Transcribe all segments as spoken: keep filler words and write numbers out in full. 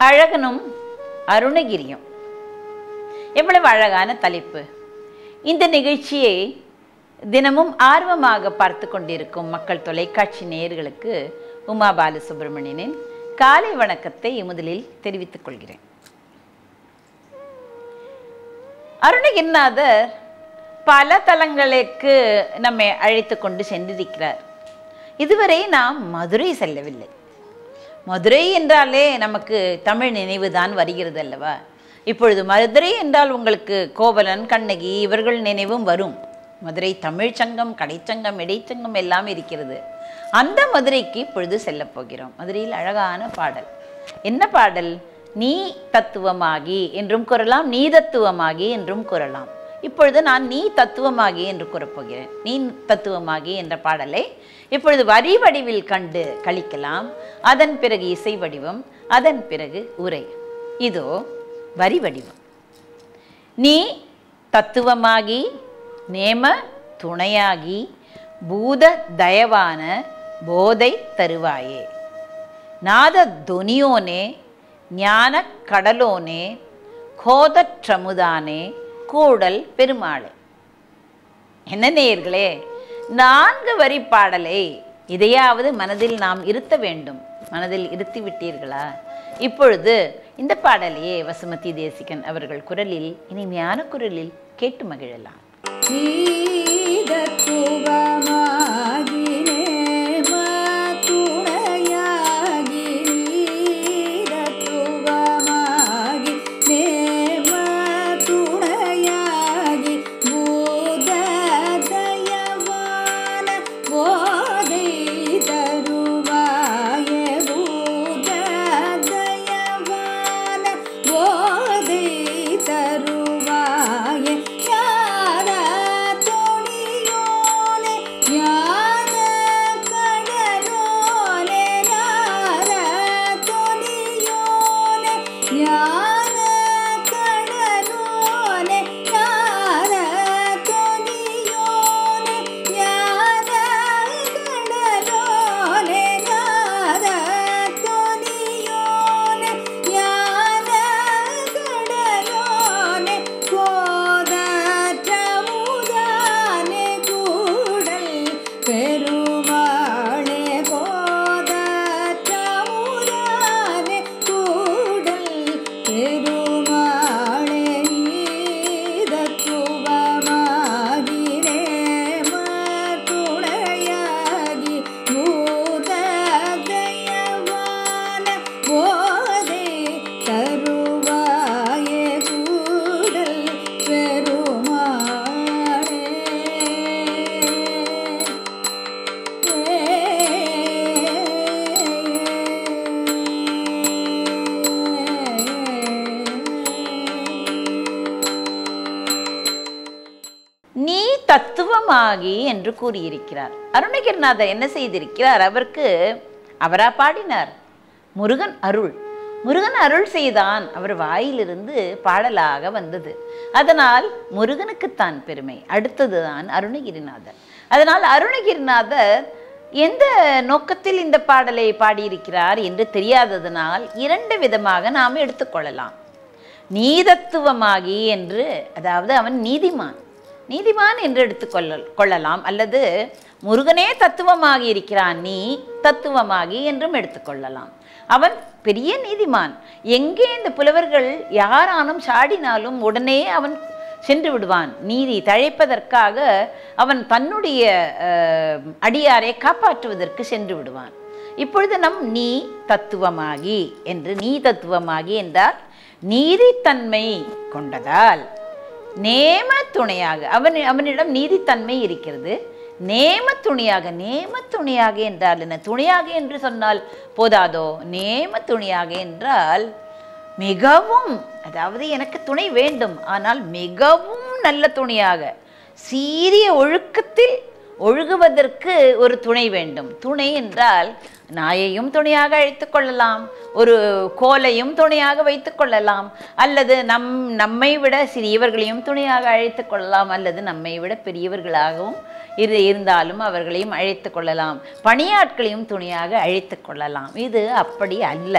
அழகனும் அருணகிரியும். எவ்வளவு அழகான தலைப்பு! இந்த நிகழ்ச்சியை தினமும் ஆர்வமாக பார்த்து கொண்டிருக்கும் மக்கள் தொலைக்காட்சி நேயர்களுக்கு உமா பாலசுப்ரமணியனின் காலை வணக்கத்தை முதலில் தெரிவித்துக் கொள்கிறேன். அருணகிரிநாதர் பல தலங்களுக்கு நம்மை அழைத்து கொண்டு சென்றிருக்கிறார். இதுவரை நாம் மதுரை செல்லவில்லை. மதுரை என்றாலே நமக்கு தமிழ் நினைவு தான் வருகிறது அல்லவா? இப்பொழுது மதுரை என்றால் உங்களுக்கு கோவலன், கண்ணகி இவர்கள் நினைவும் வரும். மதுரை தமிழ் சங்கம், கடைச்சங்கம், இடைச்சங்கம் எல்லாம் இருக்கிறது. அந்த மதுரைக்கு இப்பொழுது செல்ல போகிறோம். மதுரையில் அழகான பாடல். என்ன பாடல்? நீ தத்துவமாகி என்றும் கூறலாம், நீ தத்துவமாகி என்றும் கூறலாம். இப்பொழுது நான் நீ தத்துவமாகி என்று கூறப்போகிறேன். நீ தத்துவமாகி என்ற பாடலை இப்பொழுது வரி வடிவில் கண்டு கழிக்கலாம். அதன் பிறகு இசை வடிவம், அதன் பிறகு உரை. இதோ வரி வடிவம். நீ தத்துவமாகி நேம துணையாகி பூத தயவான போதை தருவாயே, நாத தொனியோனே ஞான கடலோனே கோதற்றமுதானே கூடல் பெருமாளே. என்ன நேயர்களே, நான்கு வரி பாடலை இதையாவது மனதில் நாம் இருத்த வேண்டும். மனதில் இருத்தி விட்டீர்களா? இப்பொழுது இந்த பாடலையே வசுமதி தேசிகன் அவர்கள் குரலில், இனிமையான குரலில் கேட்டு மகிழலாம். தத்துவமாகி என்று கூறியிருக்கிறார். அருணகிரிநாதர் என்ன செய்திருக்கிறார்? அவருக்கு அவரா பாடினார். முருகன் அருள் முருகன் அருள் செய்தான். அவர் வாயிலிருந்து பாடலாக வந்தது. அதனால் முருகனுக்குத்தான் பெருமை. அடுத்ததுதான் அருணகிரிநாதர். அதனால் அருணகிரிநாதர் எந்த நோக்கத்தில் இந்த பாடலை பாடியிருக்கிறார் என்று தெரியாததனால் இரண்டு விதமாக நாம் எடுத்துக்கொள்ளலாம். நீதத்துவமாகி என்று, அதாவது அவன் நீதிமான் நீதிமான் என்று எடுத்துக்கொள்ள கொள்ளலாம் அல்லது முருகனே தத்துவமாகி இருக்கிறான், நீ தத்துவமாகி என்றும் எடுத்துக்கொள்ளலாம். அவன் பெரிய நீதிமான். எங்கே இந்த புலவர்கள் யாரானும் சாடினாலும் உடனே அவன் சென்று விடுவான். நீதி தழைப்பதற்காக அவன் தன்னுடைய அடியாரை காப்பாற்றுவதற்கு சென்று விடுவான். இப்பொழுது நம் நீ தத்துவமாகி என்று, நீ தத்துவமாகி என்றால் நீதித்தன்மை கொண்டதால் நேம துணையாக, அவன் அவனிடம் நீதித்தன்மை இருக்கிறது. நேம துணையாக, நேம துணையாக என்றால் என்ன? துணையாக என்று சொன்னால் போதாதோ? நேம துணையாக என்றால் மிகவும், அதாவது எனக்கு துணை வேண்டும், ஆனால் மிகவும் நல்ல துணையாக, சீரிய ஒழுக்கத்தில் ஒழுகுவதற்கு ஒரு துணை வேண்டும். துணை என்றால் நாயையும் துணையாக அழைத்து கொள்ளலாம், ஒரு கோலையும் துணையாக வைத்து கொள்ளலாம், அல்லது நம் நம்மை விட சிறியவர்களையும் துணையாக அழைத்து கொள்ளலாம், அல்லது நம்மை விட பெரியவர்களாகவும் இரு இருந்தாலும் அவர்களையும் அழைத்து கொள்ளலாம், பணியாட்களையும் துணையாக அழைத்து கொள்ளலாம். இது அப்படி அல்ல.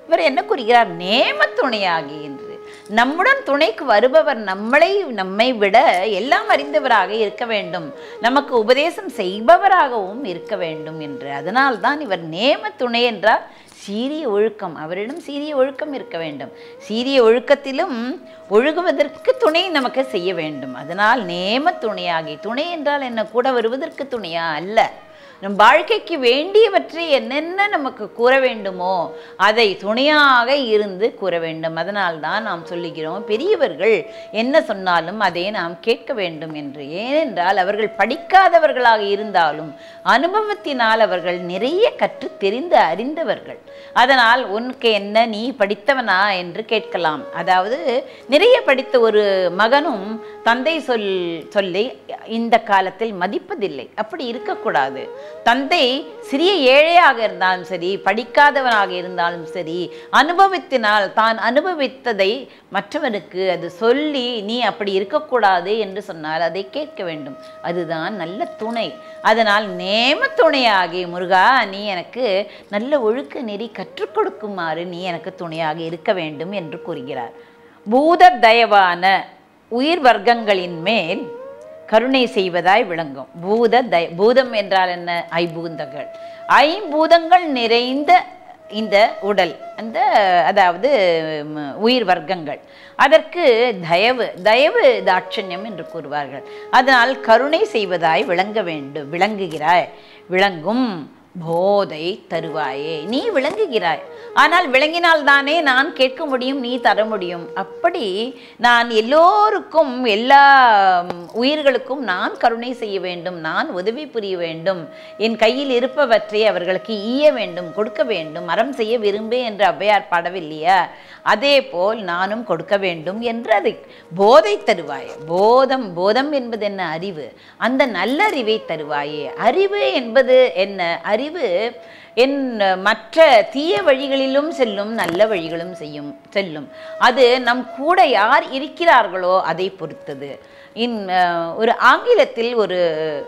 இவர் என்ன கூறுகிறார்? நேம துணையாகி என்று. நம்முடன் துணைக்கு வருபவர் நம்மளை நம்மை விட எல்லாம் அறிந்தவராக இருக்க வேண்டும், நமக்கு உபதேசம் செய்பவராகவும் இருக்க வேண்டும் என்று. அதனால்தான் இவர் நேம துணை என்றால் சீரிய ஒழுக்கம், அவரிடம் சீரிய ஒழுக்கம் இருக்க வேண்டும். சீரிய ஒழுக்கத்திலும் ஒழுகுவதற்கு துணை நமக்கு செய்ய வேண்டும். அதனால் நேம துணையாகி. துணை என்றால் என்ன? கூட வருவதற்கு துணையா அல்ல, நம் வாழ்க்கைக்கு வேண்டியவற்றை என்னென்ன நமக்கு கூற வேண்டுமோ அதை துணையாக இருந்து கூற வேண்டும். அதனால்தான் நாம் சொல்லுகிறோம், பெரியவர்கள் என்ன சொன்னாலும் அதை நாம் கேட்க வேண்டும் என்று. ஏனென்றால் அவர்கள் படிக்காதவர்களாக இருந்தாலும் அனுபவத்தினால் அவர்கள் நிறைய கற்று தெரிந்து அறிந்தவர்கள். அதனால் உனக்கு என்ன, நீ படித்தவனா என்று கேட்கலாம். அதாவது நிறைய படித்த ஒரு மகனும் தந்தை சொல் சொல்லி இந்த காலத்தில் மதிப்பதில்லை. அப்படி இருக்கக்கூடாது. தந்தை சிறிய ஏழையாக இருந்தாலும் சரி, படிக்காதவனாக இருந்தாலும் சரி, அனுபவத்தினால் தான் அனுபவித்ததை மற்றவனுக்கு அது சொல்லி நீ அப்படி இருக்கக்கூடாது என்று சொன்னால் அதை கேட்க வேண்டும். அதுதான் நல்ல துணை. அதனால் நேம துணையாகி, முருகா நீ எனக்கு நல்ல ஒழுக்க நெறி கற்றுக் கொடுக்குமாறு நீ எனக்கு துணையாக இருக்க வேண்டும் என்று கூறுகிறார். பூத தயவான உயிர் வர்க்கங்களின் மேல் கருணை செய்வதாய் விளங்கும். பூத தய பூதம் என்றால் என்ன? ஐம்பூதங்கள். ஐம்பூதங்கள் நிறைந்த இந்த உடல், அந்த அதாவது உயிர் வர்க்கங்கள், அதற்கு தயவு தயவு தாட்சண்யம் என்று கூறுவார்கள். அதனால் கருணை செய்வதாய் விளங்க வேண்டும், விளங்குகிறாய், விளங்கும் போதை தருவாயே. நீ விளங்குகிறாய், ஆனால் விளங்கினால் தானே நான் கேட்க முடியும், நீ தர முடியும். அப்படி நான் எல்லோருக்கும், எல்லா உயிர்களுக்கும் நான் கருணை செய்ய வேண்டும், நான் உதவி புரிய வேண்டும், என் கையில் இருப்பவற்றை அவர்களுக்கு ஈய வேண்டும், கொடுக்க வேண்டும், அறம் செய்ய விரும்பே என்று ஔவையார் பாடவில்லையா? அதே போல் நானும் கொடுக்க வேண்டும் என்று அதை போதை தருவாயே. போதம் போதம் என்பது என்ன? அறிவு. அந்த நல்லறிவை தருவாயே. அறிவு என்பது என்ன? அறிவு என் மற்ற தீய வழிகளிலும் செல்லும், நல்ல வழிகளும் செய்யும் செல்லும். அது நம் கூட யார் இருக்கிறார்களோ அதை பொறுத்தது. இன் ஒரு ஆங்கிலத்தில் ஒரு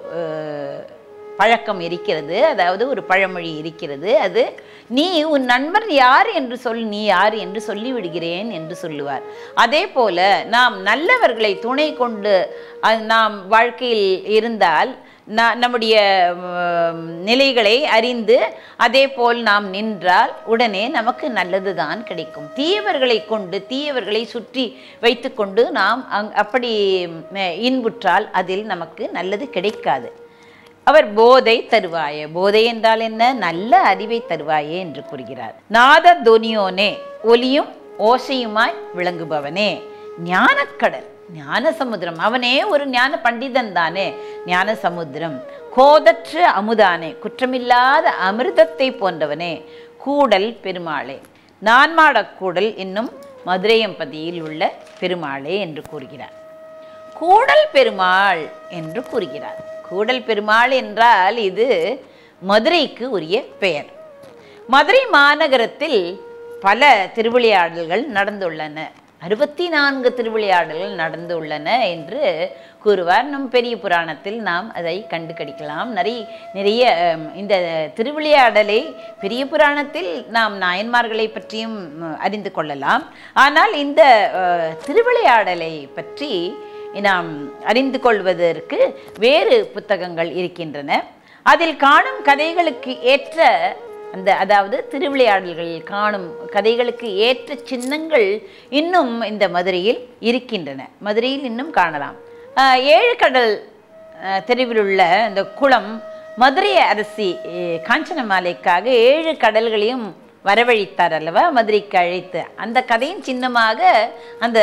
பழக்கம் இருக்கிறது, அதாவது ஒரு பழமொழி இருக்கிறது. அது, நீ உன் நண்பர் யார் என்று சொல், நீ யார் என்று சொல்லிவிடுகிறேன் என்று சொல்லுவார். அதே போல நாம் நல்லவர்களை துணை கொண்டு நாம் வாழ்க்கையில் இருந்தால் நம்முடைய நிலைகளை அறிந்து அதே போல் நாம் நின்றால் உடனே நமக்கு நல்லது தான் கிடைக்கும். தீயவர்களை கொண்டு, தீயவர்களை சுற்றி வைத்து கொண்டு நாம் அப்படி இன்புற்றால் அதில் நமக்கு நல்லது கிடைக்காது. அவர் போதை தருவாயே. போதை என்றால் என்ன? நல்ல அறிவை தருவாயே என்று கூறுகிறார். நாத தொனியோனே, ஒலியும் ஓசையுமாய் விளங்குபவனே, ஞானக்கடல், ஞான சமுத்திரம். அவனே ஒரு ஞான பண்டிதன் தானே, ஞான சமுத்திரம். கோதற்று அமுதானே, குற்றமில்லாத அமிர்தத்தை போன்றவனே, கூடல் பெருமாளே, நான்மாடக்கூடல் என்னும் மதுரையம்பதியில் உள்ள பெருமாளே என்று கூறுகிறார். கூடல் பெருமாள் என்று கூறுகிறார். கூடல் பெருமாள் என்றால் இது மதுரைக்கு உரிய பெயர். மதுரை மாநகரத்தில் பல திருவிளையாடல்கள் நடந்துள்ளன. அறுபத்தி நான்கு திருவிளையாடல்கள் நடந்துள்ளன என்று கூறுவார். நம் பெரிய புராணத்தில் நாம் அதை கண்டு கடிக்கலாம். நிறைய நிறைய இந்த திருவிளையாடலை பெரிய புராணத்தில் நாம் நாயன்மார்களை பற்றியும் அறிந்து கொள்ளலாம். ஆனால் இந்த திருவிளையாடலை பற்றி நாம் அறிந்து கொள்வதற்கு வேறு புத்தகங்கள் இருக்கின்றன. அதில் காணும் கதைகளுக்கு ஏற்ற அந்த அதாவது திருவிளையாடல்களில் காணும் கதைகளுக்கு ஏற்ற சின்னங்கள் இன்னும் இந்த மதுரையில் இருக்கின்றன. மதுரையில் இன்னும் காணலாம். ஏழு கடல் தெருவில் உள்ள இந்த குளம், மதுரை அரசி காஞ்சனமாலைக்காக ஏழு கடல்களையும் வரவழைத்தார் அல்லவா, மதுரைக்கு அழைத்து. அந்த கதையின் சின்னமாக அந்த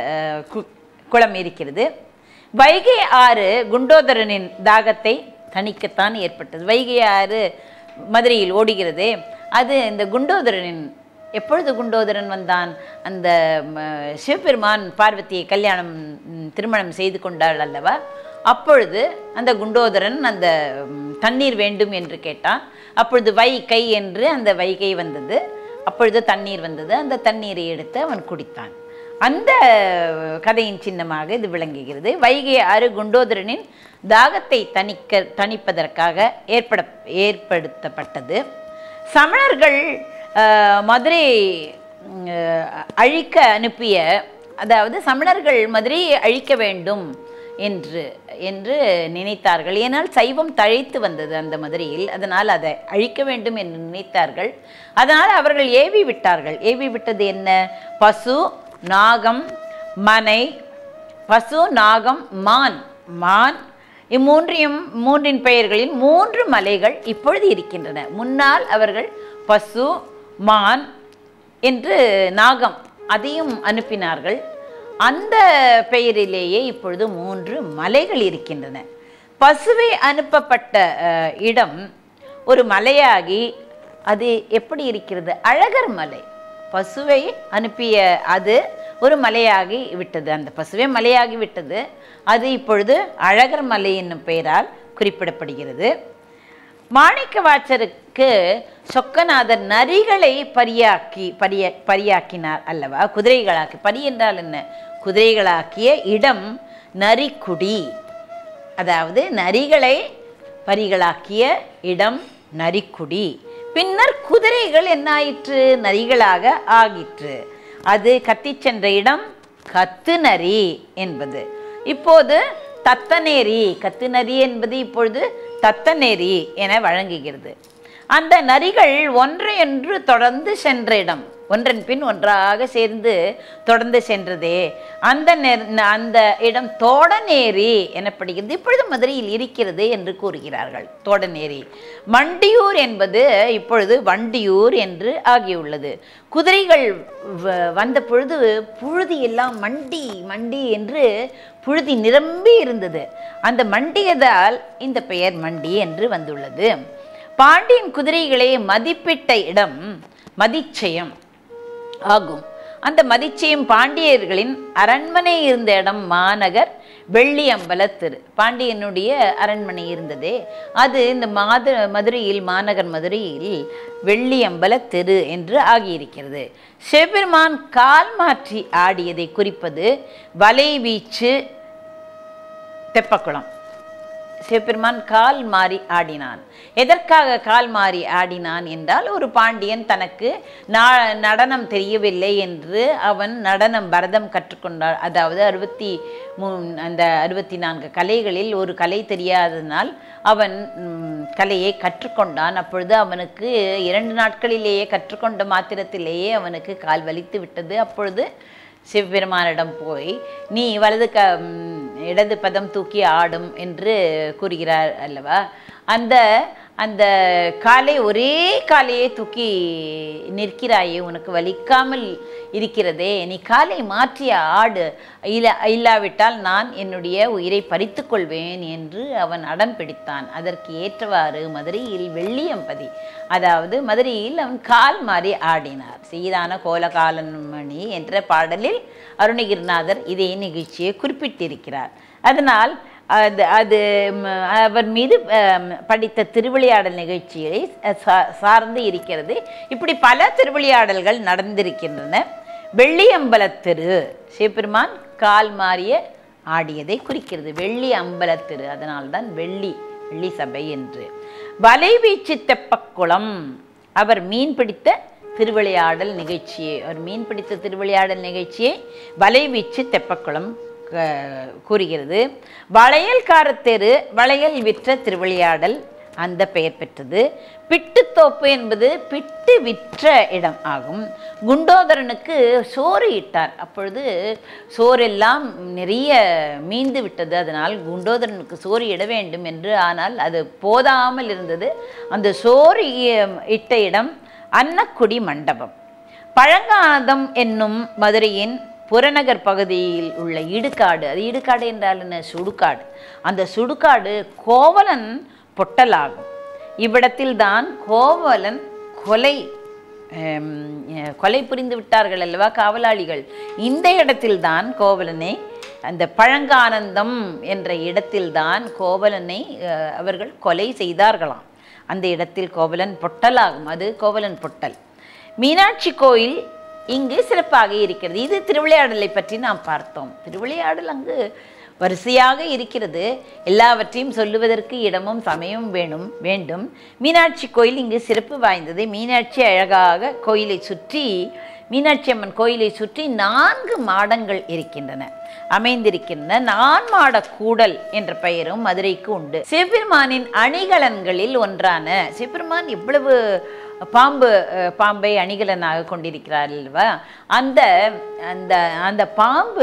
குளம் இருக்கிறது. வைகை ஆறு குண்டோதரனின் தாகத்தை தணிக்கத்தான் ஏற்பட்டது. வைகை ஆறு மதுரையில் ஓடுகிறது. அது இந்த குண்டோதரனின், எப்பொழுது குண்டோதரன் வந்தான்? அந்த சிவபெருமான் பார்வதியை கல்யாணம் திருமணம் செய்து கொண்டாள் அல்லவா, அப்பொழுது அந்த குண்டோதரன் அந்த தண்ணீர் வேண்டும் என்று கேட்டான். அப்பொழுது வைகை என்று அந்த வைகை வந்தது. அப்பொழுது தண்ணீர் வந்தது. அந்த தண்ணீரை எடுத்து அவன் குடித்தான். அந்த கதையின் சின்னமாக இது விளங்குகிறது. வைகை ஆறு குண்டோதரனின் தாகத்தை தணிக்க தணிப்பதற்காக ஏற்பட ஏற்படுத்தப்பட்டது. சமணர்கள் மதுரை அழிக்க அனுப்பிய, அதாவது சமணர்கள் மதுரையை அழிக்க வேண்டும் என்று என்று நினைத்தார்கள். ஏனால் சைவம் தழைத்து வந்தது அந்த மதுரையில், அதனால் அதை அழிக்க வேண்டும் என்று நினைத்தார்கள். அதனால் அவர்கள் ஏவி விட்டார்கள். ஏவி விட்டது என்ன? பசு, நாகம், மனை. பசு, நாகம், மான். மான் இம்மூன்றையும் மூன்றின் பெயர்களில் மூன்று மலைகள் இப்பொழுது இருக்கின்றன. முன்னால் அவர்கள் பசு, மான் என்று நாகம் அதையும் அனுப்பினார்கள். அந்த பெயரிலேயே இப்பொழுது மூன்று மலைகள் இருக்கின்றன. பசுவை அனுப்பப்பட்ட இடம் ஒரு மலையாகி அது எப்படி இருக்கிறது? அழகர் மலை. பசுவை அனுப்பிய அது ஒரு மலையாகி விட்டது. அந்த பசுவே மலையாகி விட்டது. அது இப்பொழுது அழகர் மலை என்னும் பெயரால் குறிப்பிடப்படுகிறது. மாணிக்க வாசகருக்கு சொக்கநாதர் நரிகளை பரியாக்கி பரிய பரியாக்கினார் அல்லவா? குதிரைகளாக்கி. பரி என்றால் என்ன? குதிரைகளாக்கிய இடம் நரிக்குடி. அதாவது நரிகளை பரிகளாக்கிய இடம் நரிக்குடி. பின்னர் குதிரைகள் என்னாயிற்று? நரிகளாக ஆகிற்று. அது கத்தி சென்ற இடம் கத்து நரி என்பது இப்போது தத்தநேரி. கத்துநரி என்பது இப்பொழுது தத்தநேரி என வழங்குகிறது. அந்த நரிகள் ஒன்றையொன்று தொடர்ந்து சென்ற இடம், ஒன்றன் பின் ஒன்றாக சேர்ந்து தொடர்ந்து சென்றதே அந்த அந்த இடம் தோடநேரி எனப்படுகிறது. இப்பொழுது மதுரையில் இருக்கிறது என்று கூறுகிறார்கள். தோடநேரி. மண்டியூர் என்பது இப்பொழுது வண்டியூர் என்று ஆகியுள்ளது. குதிரைகள் வந்த பொழுது புழுதி எல்லாம் மண்டி மண்டி என்று புழுதி நிரம்பி இருந்தது. அந்த மண்டியதால் இந்த பெயர் மண்டி என்று வந்துள்ளது. பாண்டியன் குதிரைகளை மதிப்பிட்ட இடம் மதிச்சயம் ஆகும். அந்த மதிச்சயம் பாண்டியர்களின் அரண்மனை இருந்த இடம் மாநகர் வெள்ளியம்பல திரு. பாண்டியனுடைய அரண்மனை இருந்ததே அது இந்த மாத மதுரையில் மாநகர் மதுரையில் வெள்ளியம்பல திரு என்று ஆகியிருக்கிறது. சிவபெருமான் கால் மாற்றி ஆடியதை குறிப்பது வலை வீச்சு தெப்பக்குளம். சிவபெருமான் கால் மாறி ஆடினான். எதற்காக கால் மாறி ஆடினான் என்றால், ஒரு பாண்டியன் தனக்கு நடனம் தெரியவில்லை என்று அவன் நடனம் பரதம் கற்றுக்கொண்டான். அதாவது அறுபத்தி மூ அந்த அறுபத்தி நான்கு கலைகளில் ஒரு கலை தெரியாததனால் அவன் கலையை கற்றுக்கொண்டான். அப்பொழுது அவனுக்கு இரண்டு நாட்களிலேயே கற்றுக்கொண்ட மாத்திரத்திலேயே அவனுக்கு கால் வலித்து விட்டது. அப்பொழுது சிவபெருமானிடம் போய் நீ வலது க இடது பதம் தூக்கி ஆடும் என்று கூறுகிறார் அல்லவா? அந்த அந்த காலை ஒரே காலையை தூக்கி நிற்கிறாயே, உனக்கு வலிக்காமல் இருக்கிறதே, நீ காலை மாற்றிய ஆடு, இல்ல இல்லாவிட்டால் நான் என்னுடைய உயிரை பறித்து கொள்வேன் என்று அவன் அடம் பிடித்தான். அதற்கு ஏற்றவாறு மதுரையில் வெள்ளியம்பதி, அதாவது மதுரையில் அவன் கால் மாறி ஆடினார். சீதான கோலகாலமணி என்ற பாடலில் அருணகிரிநாதர் இதே நிகழ்ச்சியை குறிப்பிட்டிருக்கிறார். அதனால் அது அது அவர் மீது படித்த திருவிளையாடல் நிகழ்ச்சியை சார்ந்து இருக்கிறது. இப்படி பல திருவிளையாடல்கள் நடந்திருக்கின்றன. வெள்ளியம்பலத்திரு சிவபெருமான் கால் மாறிய ஆடியதை குறிக்கிறது. வெள்ளி அம்பலத்திரு, அதனால்தான் வெள்ளி வெள்ளி சபை என்று. வலைவீச்சு தெப்பக்குளம் அவர் மீன் பிடித்த திருவிளையாடல் நிகழ்ச்சியை அவர் மீன் பிடித்த திருவிளையாடல் நிகழ்ச்சியை வலைவீச்சு தெப்பக்குளம் கூறுகிறது. வளையல்கார தெரு வளையல் விற்ற திருவிளையாடல் அந்த பெயர் பெற்றது. பிட்டுத்தோப்பு என்பது பிட்டு விற்ற இடம் ஆகும். குண்டோதரனுக்கு சோறு இட்டார். அப்பொழுது சோறெல்லாம் நிறைய மீந்து விட்டது. அதனால் குண்டோதரனுக்கு சோறு இட வேண்டும் என்று, ஆனால் அது போதாமல் இருந்தது. அந்த சோறு இட்ட இடம் அன்னக்குடி மண்டபம். பழங்கானதம் என்னும் மதுரையின் புறநகர் பகுதியில் உள்ள இடுகாடு, அது இடுகாடு என்றால் என்ன? சுடுகாடு. அந்த சுடுகாடு கோவலன் பொட்டலாகும். இவ்விடத்தில்தான் கோவலன் கொலை கொலை புரிந்து விட்டார்கள் அல்லவா காவலாளிகள். இந்த இடத்தில்தான் கோவலனை, அந்த பழங்கானந்தம் என்ற இடத்தில்தான் கோவலனை அவர்கள் கொலை செய்தார்களாம். அந்த இடத்தில் கோவலன் பொட்டலாகும். அது கோவலன் பொட்டல். மீனாட்சி கோயில் இங்கு சிறப்பாக இருக்கிறது. இது திருவிளையாடலை பற்றி நாம் பார்த்தோம். திருவிளையாடல் அங்கு வரிசையாக இருக்கிறது. எல்லாவற்றையும் சொல்லுவதற்கு இடமும் சமயமும் வேணும் வேண்டும். மீனாட்சி கோயில் இங்கு சிறப்பு வாய்ந்தது. மீனாட்சி அழகாக கோயிலை சுற்றி மீனாட்சி அம்மன் கோயிலை சுற்றி நான்கு மாடங்கள் இருக்கின்றன அமைந்திருக்கின்றன. நான்மாட கூடல் என்ற பெயரும் மதுரைக்கு உண்டு. சிவபெருமானின் அணிகலன்களில் ஒன்றான சிவபெருமான் எவ்வளவு பாம்பு பாம்பை அணிகலனாக கொண்டிருக்கிறார் அல்லவா? அந்த அந்த அந்த பாம்பு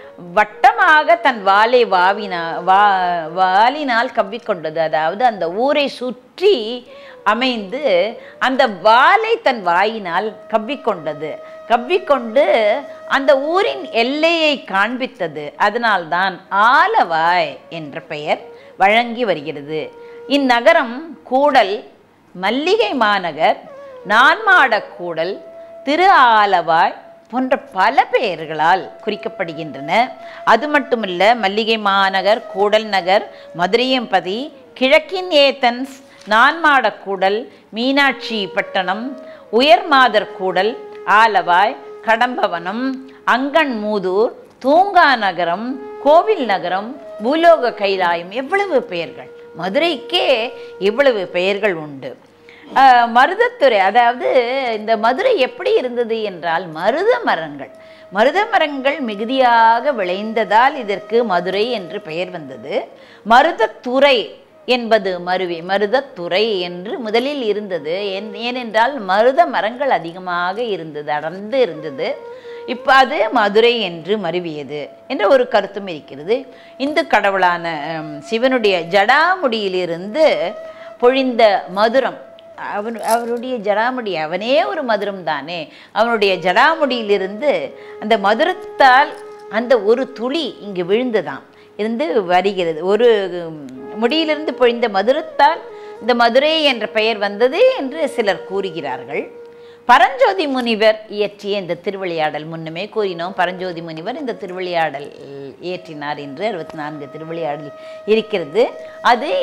வட்டமாக தன் வாளை வாவினா வா வாலினால் கவ்விக்கொண்டது. அதாவது அந்த ஊரை சுற்றி அமைந்து அந்த வாளை தன் வாயினால் கவ்விக்கொண்டது. கவ்விக்கொண்டு அந்த ஊரின் எல்லையை காண்பித்தது. அதனால்தான் ஆலவாய் என்ற பெயர் வழங்கி வருகிறது. இந்நகரம் கூடல், மல்லிகை மாநகர், நான்மாட கூடல், திரு ஆலவாய் போன்ற பல பெயர்களால் குறிக்கப்படுகின்றன. அது மட்டுமல்ல, மல்லிகை மாநகர், கூடல் நகர், மதுரையம்பதி, கிழக்கின் ஏத்தன்ஸ், நான்மாட கூடல், மீனாட்சி பட்டணம், உயர்மாதர் கூடல், ஆலவாய், கடம்பவனம், அங்கன் மூதூர், தூங்கா நகரம், கோவில் நகரம், பூலோக கைலாயம், எவ்வளவு பெயர்கள்! மதுரைக்கே இவ்வளவு பெயர்கள் உண்டு. மருதத்துறை, அதாவது இந்த மதுரை எப்படி இருந்தது என்றால் மருத மரங்கள் மருத மரங்கள் மிகுதியாக விளைந்ததால் இதற்கு மதுரை என்று பெயர் வந்தது. மருதத்துறை என்பது மருவி மருதத்துறை என்று முதலில் இருந்தது. ஏனென்றால் மருத மரங்கள் அதிகமாக இருந்தது, அடர்ந்து இருந்தது. இப்போ அது மதுரை என்று மருவியது என்ற ஒரு கருத்தும் இருக்கிறது. இந்து கடவுளான சிவனுடைய ஜடாமுடியிலிருந்து பொழிந்த மதுரம், அவன் அவருடைய ஜடாமுடி அவனே ஒரு மதுரம் தானே. அவனுடைய ஜடாமுடியிலிருந்து அந்த மதுரத்தால் அந்த ஒரு துளி இங்கு விழுந்துதான் இருந்து வருகிறது. ஒரு முடியிலிருந்து பொழிந்த மதுரத்தால் இந்த மதுரை என்ற பெயர் வந்தது என்று சிலர் கூறுகிறார்கள். பரஞ்சோதி முனிவர் இயற்றிய இந்த திருவிளையாடல், முன்னமே கூறினோம், பரஞ்சோதி முனிவர் இந்த திருவிளையாடல் இயற்றினார் என்று அறுபத்தி நான்கு திருவிளையாடல் இருக்கிறது. அது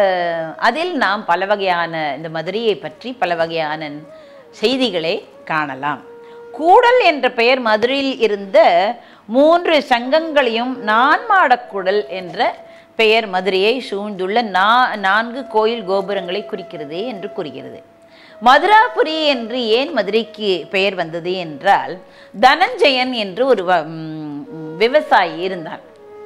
அதில் நாம் பல வகையான இந்த மதுரையை பற்றி பல வகையான செய்திகளை காணலாம். கூடல் என்ற பெயர் மதுரையில் இருந்த மூன்று சங்கங்களையும், நான்மாடக்கூடல் என்ற பெயர் மதுரையை சூழ்ந்துள்ள நா நான்கு கோயில் கோபுரங்களை குறிக்கிறது என்று கூறுகிறது. மதுராபுரி என்று ஏன் மதுரைக்கு பெயர் வந்தது என்றால், தனஞ்சயன் என்று ஒரு விவசாயி இருந்தான்.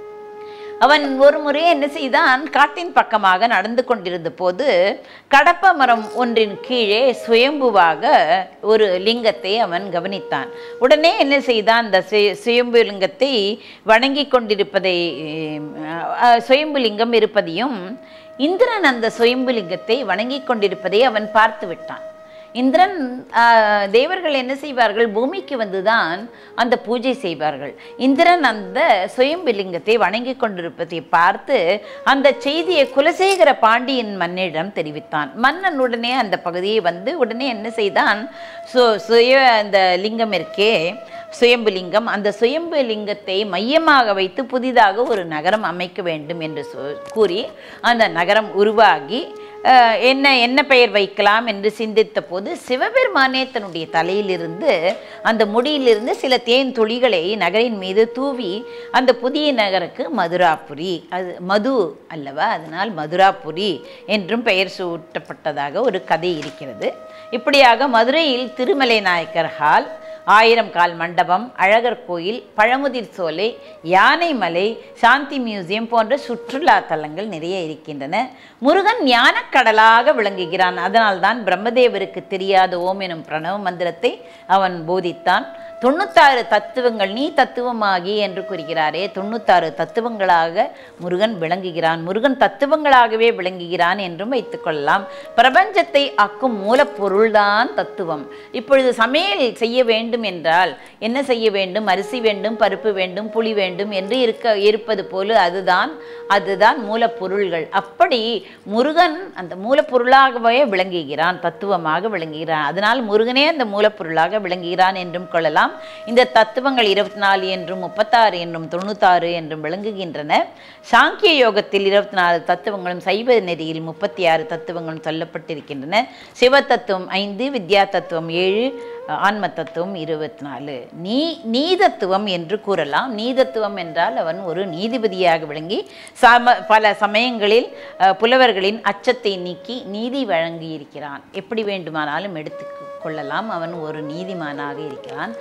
அவன் ஒரு முறை என்ன செய்தான், காட்டின் பக்கமாக நடந்து கொண்டிருந்த போது கடப்ப மரம் ஒன்றின் கீழே சுயம்புவாக ஒரு லிங்கத்தை அவன் கவனித்தான். உடனே என்ன செய்தான், அந்த சுயம்பு லிங்கத்தை வணங்கி கொண்டிருப்பதை, சுயம்பு லிங்கம் இருப்பதையும் இந்திரன் அந்த சுயம்பு லிங்கத்தை வணங்கி கொண்டிருப்பதை அவன் பார்த்து விட்டான். இந்திரன் தேவர்கள் என்ன செய்வார்கள், பூமிக்கு வந்துதான் அந்த பூஜை செய்வார்கள். இந்திரன் அந்த சுயம்பு லிங்கத்தை வணங்கி கொண்டிருப்பதை பார்த்து அந்த செய்தியை குலசேகர பாண்டியன் மன்னிடம் தெரிவித்தான். மன்னன் உடனே அந்த பகுதியை வந்து உடனே என்ன செய்தான், சு சுய அந்த லிங்கம் இருக்கே சுயம்பு லிங்கம், அந்த சுயம்பு லிங்கத்தை மையமாக வைத்து புதிதாக ஒரு நகரம் அமைக்க வேண்டும் என்று கூறி அந்த நகரம் உருவாகி என்ன என்ன பெயர் வைக்கலாம் என்று சிந்தித்த போது சிவபெருமானே தன்னுடைய தலையிலிருந்து அந்த முடியிலிருந்து சில தேன் துளிகளை நகரின் மீது தூவி அந்த புதிய நகருக்கு மதுராபுரி, அது மது அல்லவா, அதனால் மதுராபுரி என்றும் பெயர் சூட்டப்பட்டதாக ஒரு கதை இருக்கிறது. இப்படியாக மதுரையில் திருமலை நாயக்கர் ஹால், ஆயிரம் கால் மண்டபம், அழகர் கோயில், பழமுதிர் சோலை, யானைமலை, சாந்தி மியூசியம் போன்ற சுற்றுலா தலங்கள் நிறைய இருக்கின்றன. முருகன் ஞானக்கடலாக விளங்குகிறான். அதனால்தான் பிரம்மதேவருக்கு தெரியாத ஓம் எனும் பிரணவ மந்திரத்தை அவன் போதித்தான். தொண்ணூத்தாறு தத்துவங்கள் நீ தத்துவமாகி என்று கூறுகிறாரே, தொண்ணூத்தாறு தத்துவங்களாக முருகன் விளங்குகிறான். முருகன் தத்துவங்களாகவே விளங்குகிறான் என்றும் வைத்துக்கொள்ளலாம். பிரபஞ்சத்தை ஆக்கும் மூலப்பொருள்தான் தத்துவம். இப்பொழுது சமையல் செய்ய வேண்டும் என்றால் என்ன செய்ய வேண்டும், அரிசி வேண்டும், பருப்பு வேண்டும், புளி வேண்டும் என்று இருக்க இருப்பது போல அதுதான் அதுதான் மூலப்பொருள்கள். அப்படி முருகன் அந்த மூலப்பொருளாகவே விளங்குகிறான், தத்துவமாக விளங்குகிறான். அதனால் முருகனே அந்த மூலப்பொருளாக விளங்குகிறான் என்றும் கொள்ளலாம். கொள்ளலாம். இந்த தத்துவங்கள் இருபத்தி நாலு என்றும் முப்பத்தாறு என்றும் தொண்ணூத்தாறு என்றும் விளங்குகின்றன. சாங்கிய யோகத்தில் இருபத்தி நாலு தத்துவங்களும் சைவ நெறியில் முப்பத்தி ஆறு தத்துவங்களும் சொல்லப்பட்டிருக்கின்றன. சிவ தத்துவம் ஐந்து, வித்யா தத்துவம் ஏழு, ஆன்ம தத்துவம் இருபத்தி நாலு. நீ நீதத்துவம் என்று கூறலாம். நீதத்துவம் என்றால் அவன் ஒரு நீதிபதியாக விளங்கி சம பல சமயங்களில் புலவர்களின் அச்சத்தை நீக்கி நீதி வழங்கி இருக்கிறான். எப்படி வேண்டுமானாலும் எடுத்து கொள்ளலாம். அவன் ஒரு நீதிமானாக இருக்கிறான்.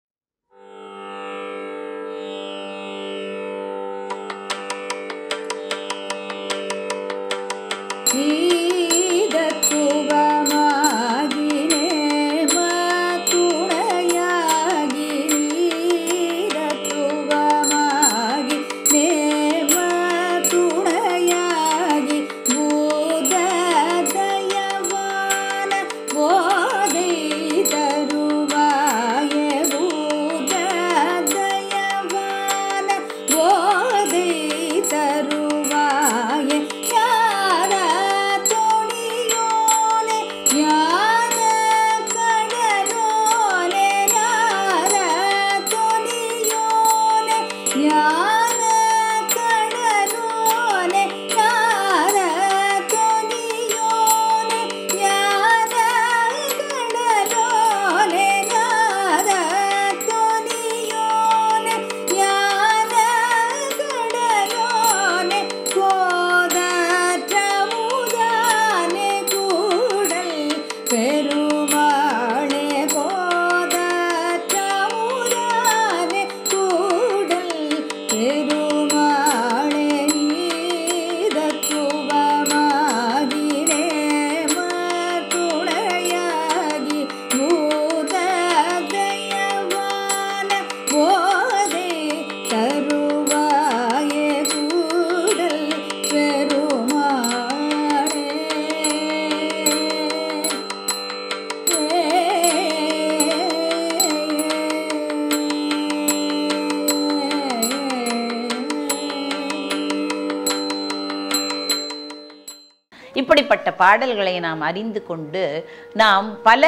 இப்படிப்பட்ட பாடல்களை நாம் அறிந்து கொண்டு நாம் பல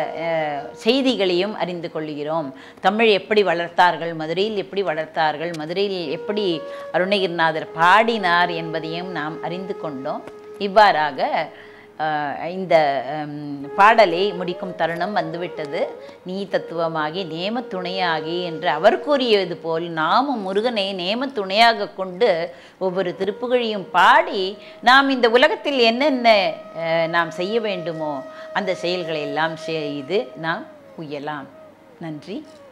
செய்திகளையும் அறிந்து கொள்கிறோம். தமிழ் எப்படி வளர்த்தார்கள், மதுரையில் எப்படி வளர்த்தார்கள், மதுரையில் எப்படி அருணகிரிநாதர் பாடினார் என்பதையும் நாம் அறிந்து கொண்டோம். இவ்வாறாக இந்த பாடலை முடிக்கும் தருணம் வந்துவிட்டது. நீ தத்துவமாகி நேம துணையாகி என்று அவர் கூறியது போல் நாமும் முருகனை நேம துணையாக கொண்டு ஒவ்வொரு திருப்புகழையும் பாடி நாம் இந்த உலகத்தில் என்னென்ன நாம் செய்ய வேண்டுமோ அந்த செயல்களை எல்லாம் செய்து நாம் உய்யலாம். நன்றி.